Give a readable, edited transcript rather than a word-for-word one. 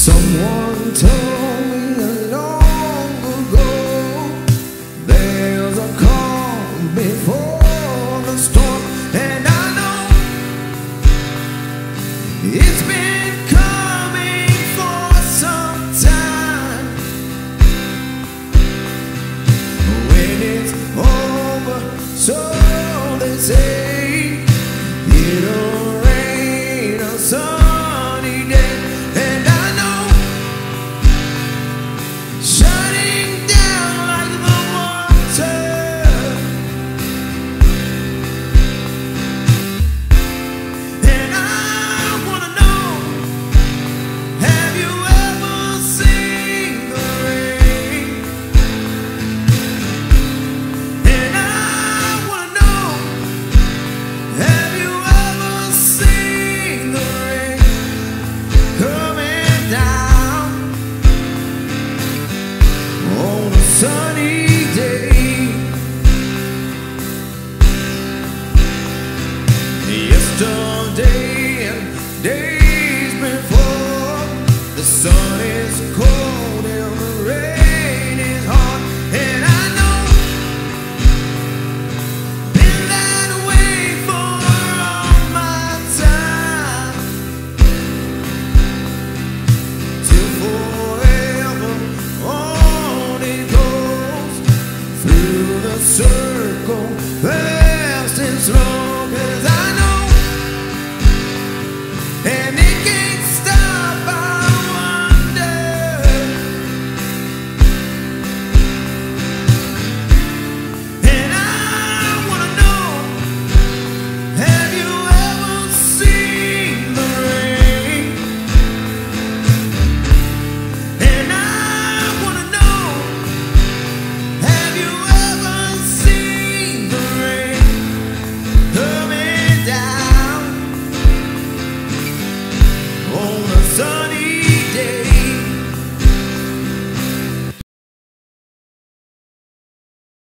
Someone told me long ago there's a calm before the storm, and I know it's been coming for some time. When it's over, so they say, it'll rain a sunny day. And I know, shining down like the water, and I wanna know, have you ever seen the rain? And I wanna know, have you ever seen the rain coming down on a sunny day? Yesterday and days before, the sun is cold and the rain is hard, and I know been that way for all my time, till forever on it goes through the sun.